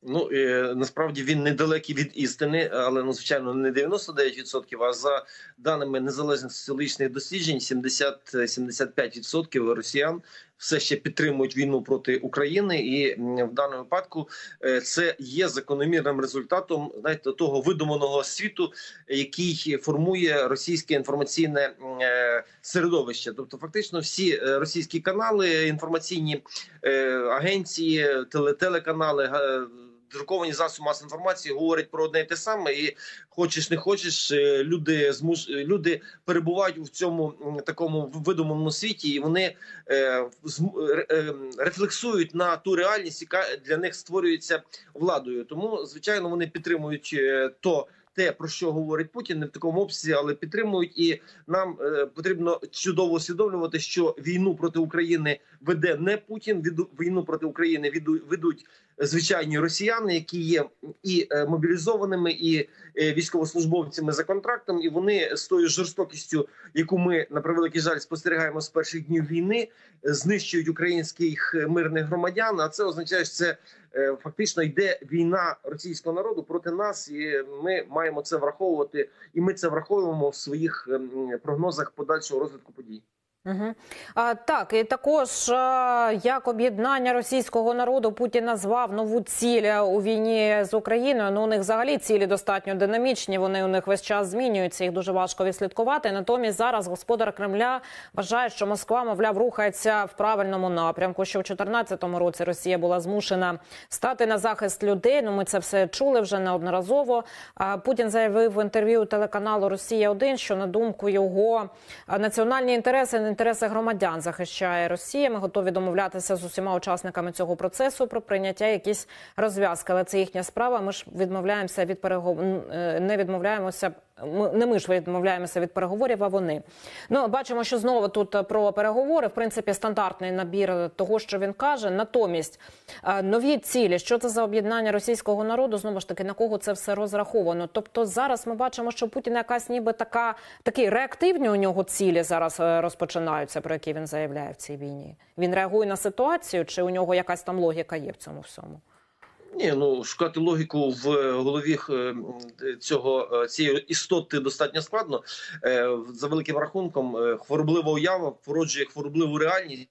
Ну, насправді він недалекий від істини, але, ну, звичайно, не 99%, а за даними незалежних соціологічних досліджень, 70-75% росіян все ще підтримують війну проти України, і в даному випадку це є закономірним результатом, знаєте, того видуманого світу, який формує російське інформаційне середовище. Тобто, фактично, всі російські канали, інформаційні агенції, телеканали, друковані засоби масової інформації говорять про одне і те саме, і хочеш не хочеш, люди перебувають у цьому такому видуманому світі, і вони рефлексують на ту реальність, яка для них створюється владою. Тому, звичайно, вони підтримують те, про що говорить Путін, не в такому обсязі, але підтримують. І нам потрібно чудово усвідомлювати, що війну проти України веде не Путін, війну проти України ведуть звичайні росіяни, які є і мобілізованими, і військовослужбовцями за контрактом, і вони з тою жорстокістю, яку ми, на превеликий жаль, спостерігаємо з перших днів війни, знищують українських мирних громадян, а це означає, що це фактично йде війна російського народу проти нас, і ми маємо це враховувати, і ми це враховуємо в своїх прогнозах подальшого розвитку подій. Угу. Так, і також як об'єднання російського народу Путін назвав нову ціль у війні з Україною. Ну, у них взагалі цілі достатньо динамічні, вони у них весь час змінюються, їх дуже важко відслідкувати. Натомість зараз господар Кремля вважає, що Москва, мовляв, рухається в правильному напрямку, що в 2014 році Росія була змушена стати на захист людей. Ну, ми це все чули вже неодноразово. Путін заявив в інтерв'ю телеканалу «Росія-1», що, на думку його, національні інтереси громадян захищає Росія. Ми готові домовлятися з усіма учасниками цього процесу про прийняття якісь розв'язки. Але це їхня справа. Ми ж відмовляємося від відмовляємося від переговорів, а вони. Ну, бачимо, що знову тут про переговори, в принципі, стандартний набір того, що він каже. Натомість, нові цілі, що це за об'єднання російського народу, знову ж таки, на кого це все розраховано. Тобто зараз ми бачимо, що Путін якась ніби такі реактивні у нього цілі зараз розпочинаються, про які він заявляє в цій війні. Він реагує на ситуацію, чи у нього якась там логіка є в цьому всьому? Ні, ну, шукати логіку в голові цієї істоти достатньо складно. За великим рахунком, хвороблива уява породжує хворобливу реальність.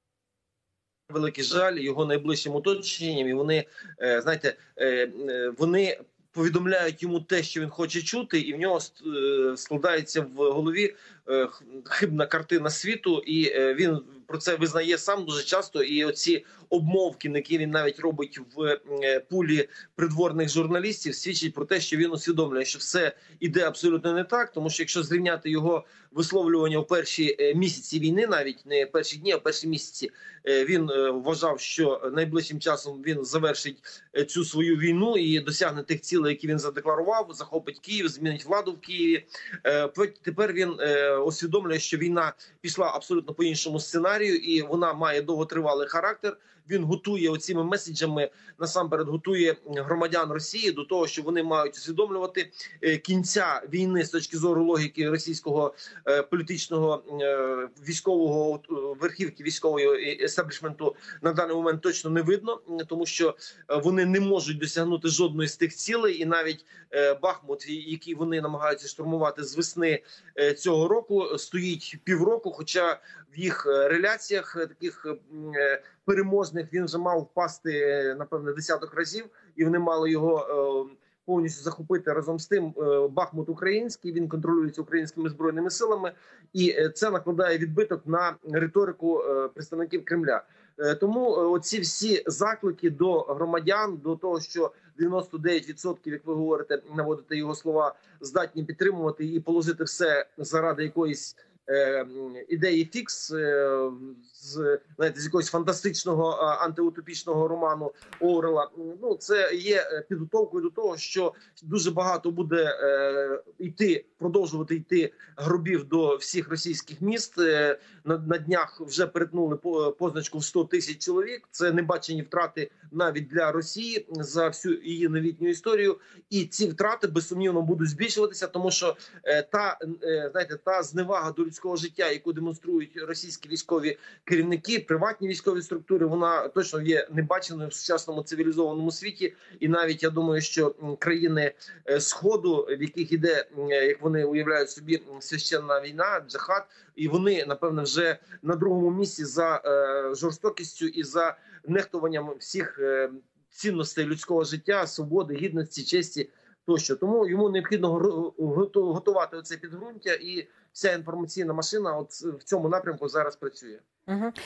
Великий жаль його найближчим оточенням, і вони, знаєте, вони повідомляють йому те, що він хоче чути, і в нього складається в голові хибна картина світу, і він про це визнає сам дуже часто. І оці обмовки, які він навіть робить в пулі придворних журналістів, свідчить про те, що він усвідомлює, що все іде абсолютно не так, тому що якщо зрівняти його висловлювання в перші місяці війни, навіть не перші дні, а перші місяці, він вважав, що найближчим часом він завершить цю свою війну і досягне тих цілей, які він задекларував, захопить Київ, змінить владу в Києві. Тепер він усвідомлює, що війна пішла абсолютно по іншому сценарію, і вона має довготривалий характер. Він готує оціми меседжами, насамперед готує громадян Росії до того, що вони мають усвідомлювати кінця війни з точки зору логіки російського політичного, військового верхівки, військової естеблішменту на даний момент точно не видно, тому що вони не можуть досягнути жодної з тих цілей, і навіть Бахмут, який вони намагаються штурмувати з весни цього року, стоїть півроку, хоча в їх реляціях таких переможних він вже мав впасти, напевне, десяток разів, і вони мали його повністю захопити. Разом з тим Бахмут український, він контролюється українськими збройними силами, і це накладає відбиток на риторику представників Кремля. Тому оці всі заклики до громадян, до того, що 99%, як ви говорите, наводите його слова, здатні підтримувати і положити все заради якоїсь ідеї фікс, з якогось фантастичного антиутопічного роману Оруелла. Ну, це є підготовкою до того, що дуже багато буде продовжувати йти гробів до всіх російських міст. На днях вже перетнули позначку в 100 тисяч чоловік. Це небачені втрати навіть для Росії за всю її новітню історію. І ці втрати, безсумнівно, будуть збільшуватися, тому що та зневага до людського людського життя, яку демонструють російські військові керівники, приватні військові структури, вона точно є небаченою в сучасному цивілізованому світі. І навіть я думаю, що країни Сходу, в яких іде, як вони уявляють собі, священна війна, джихад, і вони, напевно, вже на другому місці за жорстокістю і за нехтуванням всіх цінностей людського життя, свободи, гідності, честі тощо. Тому йому необхідно готувати оце підґрунтя, і вся інформаційна машина от в цьому напрямку зараз працює. Угу.